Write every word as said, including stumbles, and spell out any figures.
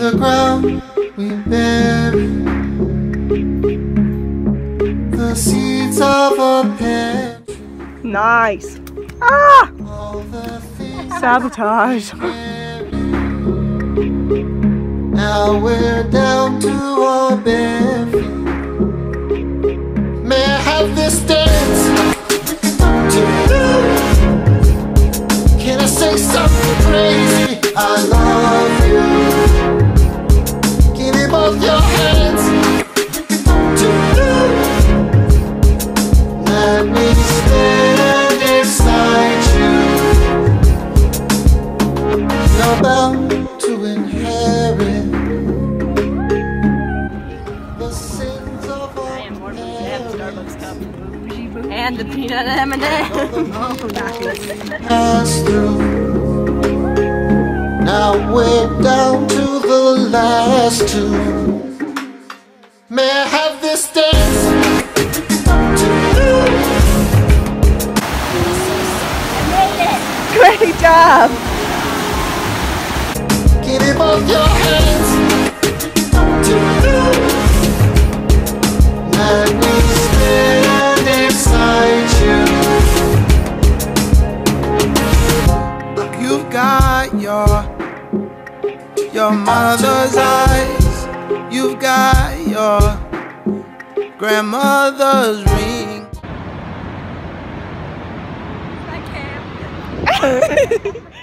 the ground we bury the seeds of a pet. Nice. Ah! Sabotage. Now we're down to our bare feet. May I have this dance to you? Can I say something crazy? I love you. Give me both your hands to you. Let me stand beside you. You're bound to inherit the sins of our Starbucks cup. And the peanut M and M's. pass through. Now we're down to the last two. May I have this dance to you? Great job. Give me both your hands to you. Let me stand beside you. You've got your your mother's eyes. You've got your grandmother's ring. I can't.